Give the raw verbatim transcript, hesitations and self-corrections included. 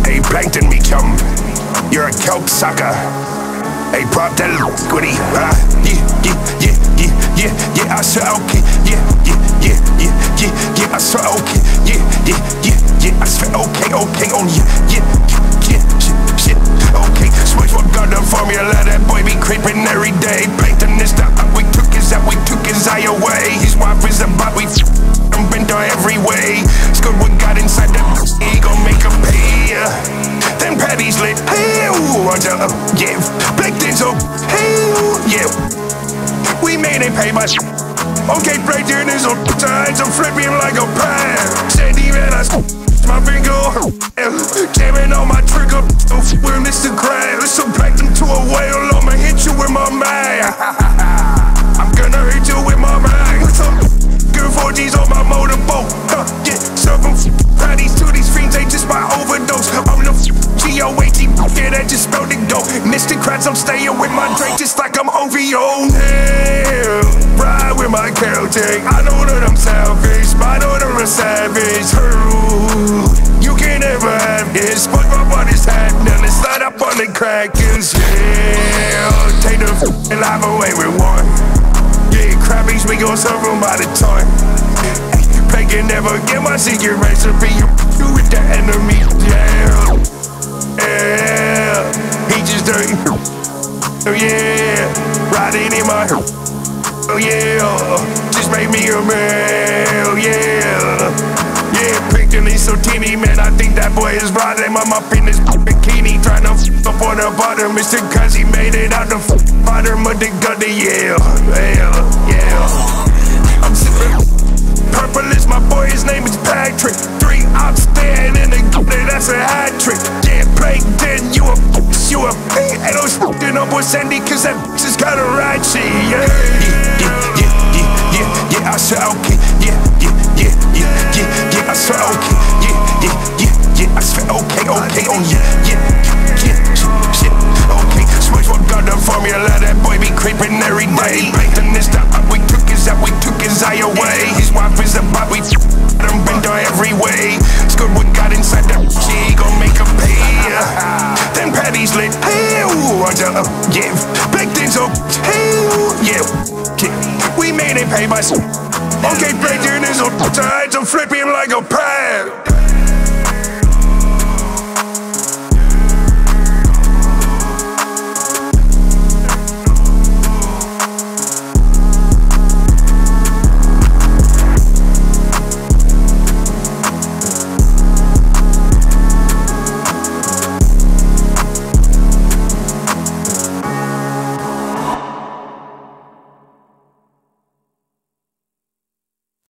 Hey, plankton me chum, you're a kelp sucker. Hey, prop that squiddy. Ah, yeah, yeah, yeah, yeah, yeah, yeah, I said okay. Yeah, yeah, yeah, yeah, yeah, yeah, I said okay. Yeah, yeah, yeah, yeah, I said okay, okay, on yeah, yeah, yeah, shit, shit, okay. Switch what got the formula, that boy be creeping every day. Plankton is the up, we took his out, we took his eye away. His wife is a bot, we f***ing bent her every way. It's good what got inside that he gon' make him pay. Then Patty's lit, hey, ooh, Roger, uh, yeah. Plankton's up, hey, ooh, yeah. We made it pay my sh**. Okay, Plankton is on time, so flip him like a pan. Said even I my finger, jamming on my trigger. We're Mister Krabs, so Plankton to a whale. I'ma hit you with my man. I'm gonna hit you with my man. What's up? Good four G's on my motorboat. Huh, yeah, serving patties to these fiends, they just my overdose. I'm the G O A T, yeah, that just spelled it dope. Mister Krabs, I'm staying with my Drake just like I'm O V O. Yeah, ride with my Celtic. I know that I'm selfish, but I know that I'm savage. You can't ever have this. Fuck up on his hat, now let's slide up on the crackers. Yeah, take the f***ing life away with one. Yeah, crabbies, we gon' serve them by the ton. Play can never get my secret recipe. You do with the enemy. Yeah, yeah, he just dirty. Oh yeah, riding in my. Oh yeah, just make me a man. Oh yeah, yeah, Plankton is so teeny, man. I think that boy is riding. I'm up in his bikini, trying to f up on the bottom. Mister Cause he made it out the f bottom of the gutter. Yeah, yeah, yeah. I'm sipping purple is my boy. His name is Patrick. Three outs there and the gutter, that's a hat trick. Yeah, Plankton, you a you a ain't no f***ing up with Sandy, cause that is kinda ratchet. Yeah, yeah, yeah, yeah, yeah, yeah, I said okay.